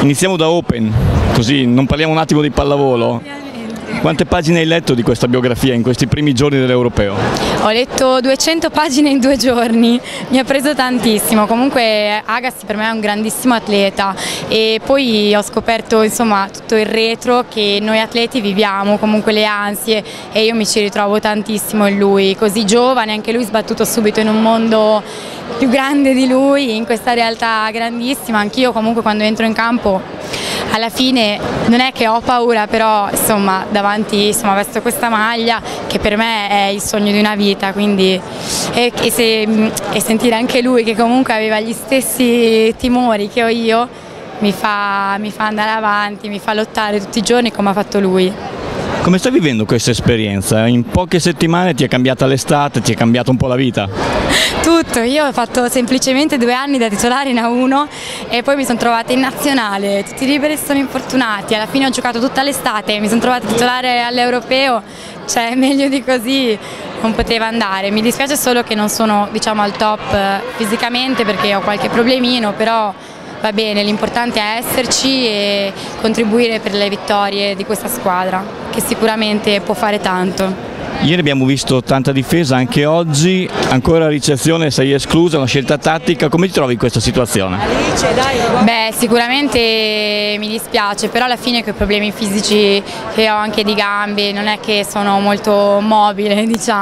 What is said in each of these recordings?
Iniziamo da Open, così non parliamo un attimo di pallavolo. Quante pagine hai letto di questa biografia in questi primi giorni dell'Europeo? Ho letto 200 pagine in 2 giorni, mi ha preso tantissimo. Comunque Agassi per me è un grandissimo atleta e poi ho scoperto insomma tutto il retro che noi atleti viviamo, comunque le ansie, e io mi ci ritrovo tantissimo in lui, così giovane, anche lui sbattuto subito in un mondo più grande di lui, in questa realtà grandissima. Anch'io comunque quando entro in campo alla fine non è che ho paura, però insomma davanti vesto questa maglia che per me è il sogno di una vita, quindi e sentire anche lui che comunque aveva gli stessi timori che ho io mi fa andare avanti, mi fa lottare tutti i giorni come ha fatto lui. Come stai vivendo questa esperienza? In poche settimane ti è cambiata l'estate, ti è cambiata un po' la vita? Tutto, io ho fatto semplicemente 2 anni da titolare in A1 e poi mi sono trovata in nazionale, tutti i liberi sono infortunati, alla fine ho giocato tutta l'estate, mi sono trovata titolare all'Europeo, cioè meglio di così non poteva andare. Mi dispiace solo che non sono al top fisicamente perché ho qualche problemino, però va bene, l'importante è esserci e contribuire per le vittorie di questa squadra, che sicuramente può fare tanto. Ieri abbiamo visto tanta difesa, anche oggi, ancora ricezione, sei esclusa, una scelta tattica, come ti trovi in questa situazione? Beh, sicuramente mi dispiace, però alla fine con i problemi fisici che ho anche di gambe, non è che sono molto mobile,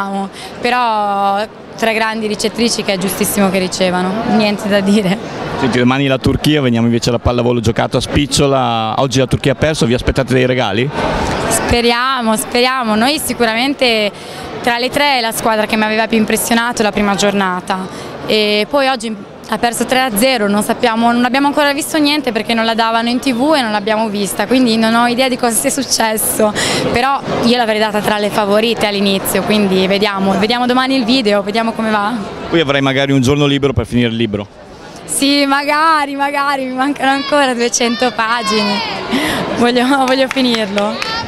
però 3 grandi ricettrici che è giustissimo che ricevano, niente da dire. Senti, domani la Turchia, veniamo invece alla pallavolo giocato a spicciola, oggi la Turchia ha perso, vi aspettate dei regali? Speriamo, noi sicuramente tra le 3 è la squadra che mi aveva più impressionato la prima giornata e poi oggi ha perso 3-0, non abbiamo ancora visto niente perché non la davano in TV e non l'abbiamo vista, quindi non ho idea di cosa sia successo, però io l'avrei data tra le favorite all'inizio, quindi vediamo domani il video, vediamo come va. Poi avrai magari un giorno libero per finire il libro. Sì, magari, mi mancano ancora 200 pagine, voglio finirlo.